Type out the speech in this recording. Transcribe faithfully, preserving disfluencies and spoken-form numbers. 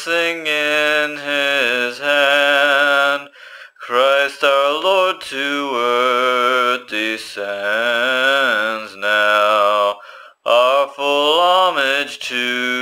blessing in his hand. Christ our Lord to earth descends now. Our full homage to